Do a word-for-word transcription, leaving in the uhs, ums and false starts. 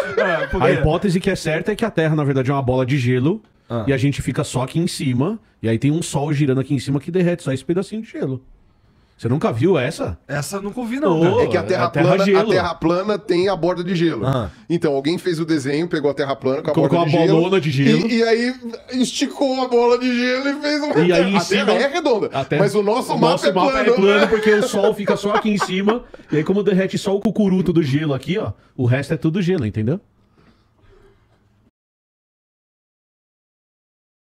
É, porque... A hipótese que é certa é que a Terra, na verdade, é uma bola de gelo Ah. e a gente fica só aqui em cima, e aí tem um sol girando aqui em cima que derrete só esse pedacinho de gelo. Você nunca viu essa? Essa eu nunca ouvi, não. Ô, cara. É que a terra, a terra plana, a gelo. terra plana tem a borda de gelo. Aham. Então, alguém fez o desenho, pegou a terra plana com a Colocou borda de uma gelo. bolona de gelo. E, e aí esticou a bola de gelo e fez uma E aí, em a cima- terra é redonda. A Terra- Mas o nosso, o mapa, nosso é, mapa plano. é plano porque o sol fica só aqui em cima, e aí como derrete só o cucuruto do gelo aqui, ó, o resto é tudo gelo, entendeu?